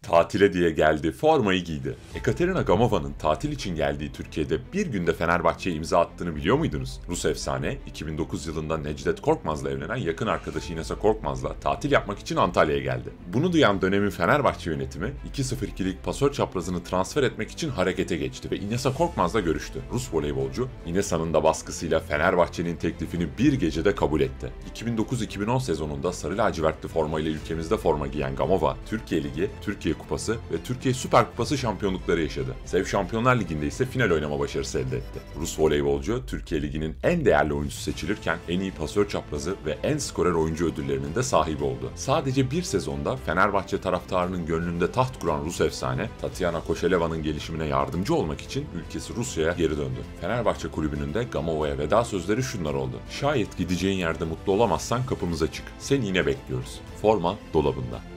tatile diye geldi, formayı giydi. Ekaterina Gamova'nın tatil için geldiği Türkiye'de bir günde Fenerbahçe'ye imza attığını biliyor muydunuz? Rus efsane, 2009 yılında Necdet Korkmaz'la evlenen yakın arkadaşı Inesa Korkmaz'la tatil yapmak için Antalya'ya geldi. Bunu duyan dönemin Fenerbahçe yönetimi 2-0-2'lik pasör çaprazını transfer etmek için harekete geçti ve Inesa Korkmaz'la görüştü. Rus voleybolcu, Inesa'nın da baskısıyla Fenerbahçe'nin teklifini bir gecede kabul etti. 2009-2010 sezonunda sarı lacivertli formayla ülkemizde forma giyen Gamova, Türkiye Ligi, Türkiye Kupası ve Türkiye Süper Kupası şampiyonlukları yaşadı. SEV Şampiyonlar Ligi'nde ise final oynama başarısı elde etti. Rus voleybolcu, Türkiye Ligi'nin en değerli oyuncusu seçilirken en iyi pasör çaprazı ve en skorer oyuncu ödüllerinin de sahibi oldu. Sadece bir sezonda Fenerbahçe taraftarının gönlünde taht kuran Rus efsane, Tatiana Koşeleva'nın gelişimine yardımcı olmak için ülkesi Rusya'ya geri döndü. Fenerbahçe kulübünün de Gamova'ya veda sözleri şunlar oldu: "Şayet gideceğin yerde mutlu olamazsan kapımıza çık. Seni yine bekliyoruz. Forma dolabında."